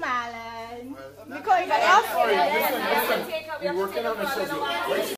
smiling. Because you got Sorry, listen. We're working on this.